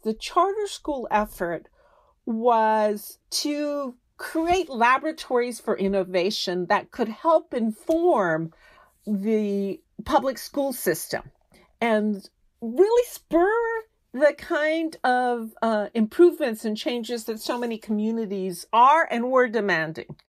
the charter school effort was to create laboratories for innovation that could help inform the public school system and really spur the kind of improvements and changes that so many communities are and were demanding.